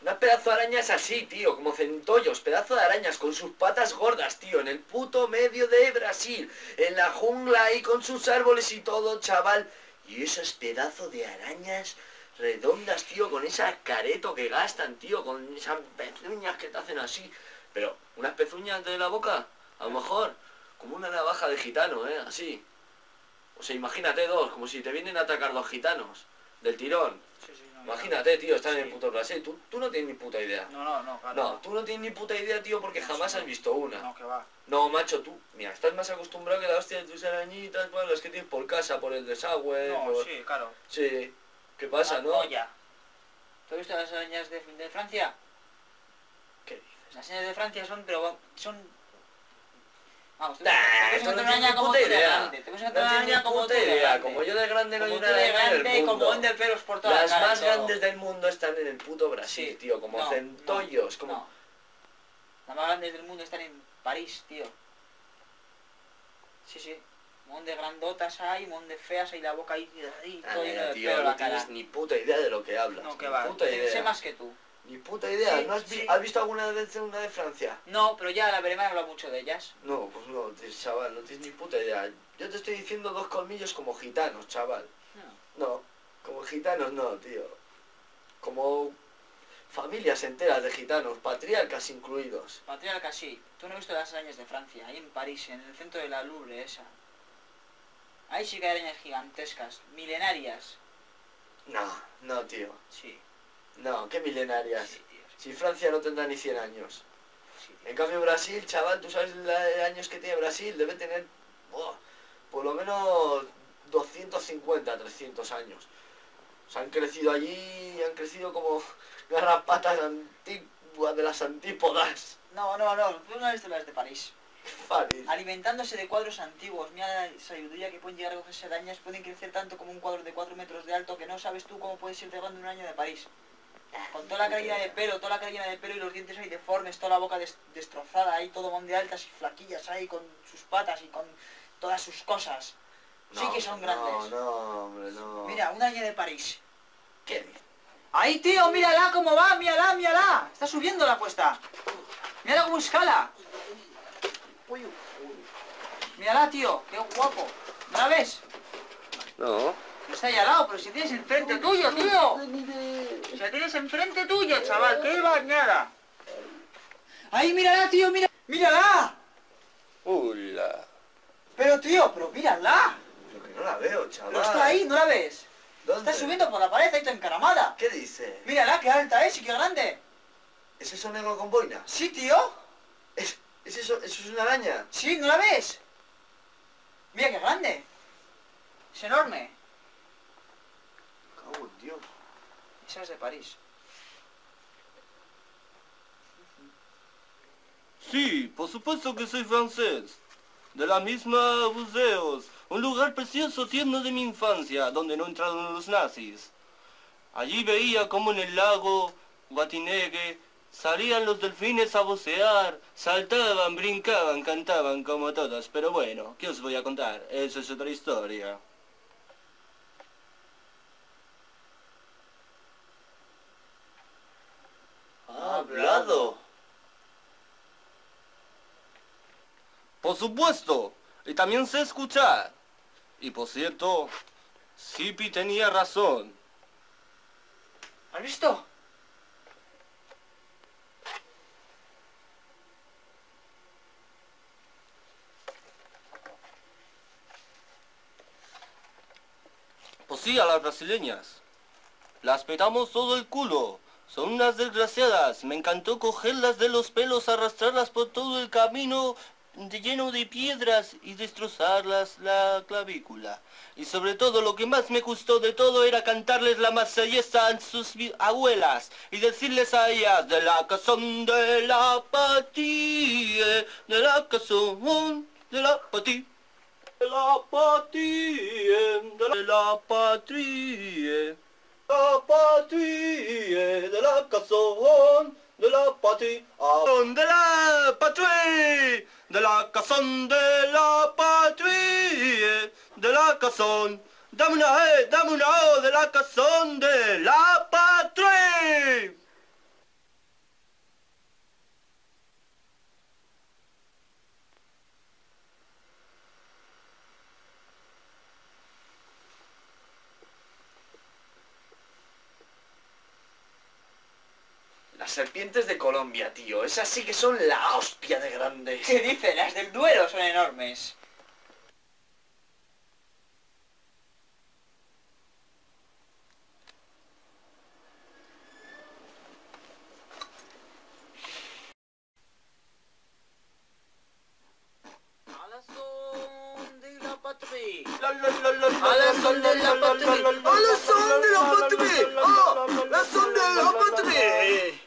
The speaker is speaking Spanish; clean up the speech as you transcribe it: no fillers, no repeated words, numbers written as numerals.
Unas pedazo de arañas así, tío, como centollos, pedazo de arañas con sus patas gordas, tío, en el puto medio de Brasil, en la jungla ahí con sus árboles y todo, chaval. Y esos pedazos de arañas redondas, tío, con esa careto que gastan, tío, con esas pezuñas que te hacen así. Pero, unas pezuñas de la boca, a lo mejor, como una navaja de gitano, así. O sea, imagínate dos, como si te vienen a atacar dos gitanos, del tirón. Sí, sí, no, Imagínate, tío, están sí. en el puto Brasil. Tú no tienes ni puta idea. No, claro. No, tú no tienes ni puta idea, tío, porque No, jamás sí, has visto una. No, que va. No, macho, tú, mira, estás más acostumbrado que la hostia de tus arañitas, bueno, las que tienes por casa, por el desagüe, No, por... sí, claro. Sí. ¿Qué pasa, no? Oye, ¿tú has visto las arañas de Francia? ¿Qué dices? Las arañas de Francia son... Vamos, tú Nah, te esto puedes no encontrar una tienes araña ni como puta tú de idea. grande. Te puedes No encontrar una tienes ni araña como tú puta de idea. grande. Como yo de grande no hay Como una tú de araña en grande el y como mundo. vende pelos por toda la Las cara y más todo. grandes del mundo están en el puto Brasil, Sí. tío, como No, centollos, como... No. Las más grandes del mundo están en París, tío. Sí, sí. Un montón de grandotas hay, un montón de feas hay, la boca ahí, todo lleno de tío, pelo no la cara. tienes ni puta idea de lo que hablas. No, que ni va. puta idea. Sé más que tú. Ni puta idea. Sí, ¿No sí. has visto alguna vez una de Francia? No, pero ya la veré, me han hablado mucho de ellas. No, pues no, chaval, no tienes ni puta idea. Yo te estoy diciendo dos colmillos como gitanos, chaval. No. No, como gitanos no, tío. Como familias enteras de gitanos, patriarcas incluidos. Patriarca, sí. Tú no has visto las arañas de Francia, ahí en París, en el centro de la Louvre, esa. Ahí sí que hay arañas gigantescas, milenarias. No, tío. Sí, No, qué milenarias. sí, tío. Si Francia no tendrá ni 100 años. Sí, tío. En cambio Brasil, chaval, ¿tú sabes los años que tiene Brasil? Debe tener por lo menos 250, 300 años. O sea, han crecido allí, han crecido como garrapatas antiguas de las antípodas. No, tú no has visto las de París. París. Alimentándose de cuadros antiguos, mira la sabiduría que pueden llegar a cogerse arañas, pueden crecer tanto como un cuadro de 4 metros de alto que no sabes tú cómo puede ser de grande un araña de París. Con toda la cara llena de pelo, y los dientes ahí deformes, toda la boca destrozada ahí, todo mon de altas y flaquillas ahí con sus patas y con todas sus cosas. Sí que son grandes. No, hombre, no. Mira, una araña de París. ¿Qué dices? ¡Ahí, tío! ¡Mírala cómo va! ¡Mírala! Está subiendo la cuesta. Mírala cómo escala. Uy. Mírala, tío. ¡Qué guapo! ¿No la ves? No. No está ahí al lado, pero si tienes enfrente tuyo, tío. Si la tienes enfrente tuyo, chaval. ¡Qué bañada! ¡Ahí, mírala, tío! ¡Mírala! Hola. Pero, tío, pero mírala. Pero que no la veo, chaval. Pero está ahí, ¿no la ves? ¿Dónde? Está subiendo por la pared, ahí está encaramada. ¿Qué dice? Mírala, qué alta es y qué grande. ¿Es eso negro con boina? Sí, tío. ¿Es eso es una araña? Sí, ¿no la ves? Mira qué grande. Es enorme. Cago en Dios. Esa es de París. Sí, por supuesto que soy francés. De la misma Buceos, un lugar precioso, tierno de mi infancia, donde no entraron los nazis. Allí veía como en el lago Guatinegue salían los delfines a bucear, saltaban, brincaban, cantaban como todas. Pero bueno, ¿qué os voy a contar? Eso es otra historia. Ha hablado. Por supuesto, y también sé escuchar. Y por cierto, Zipi tenía razón. ¿Has visto? Pues sí, a las brasileñas. Las petamos todo el culo. Son unas desgraciadas. Me encantó cogerlas de los pelos, arrastrarlas por todo el camino lleno de piedras y destrozarlas la clavícula. Y sobre todo, lo que más me gustó de todo era cantarles la marsellesa a sus abuelas y decirles a ellas: de la cazón de la patía, de la cazón de la patía, de la patria, de la patria, la patria, de la cazón de la patria, de la patria, de la cazón de la patria, de la cazón. Dame una E, dame una O, de la cazón de la patria. serpientes de Colombia, tío. Esas sí que son la hostia de grandes. ¿Qué dice? Las del Duero son enormes. A la son de la patria. A la son de la patria. ¡A la son de la patria! ¡Ah! ¡La son de la patria!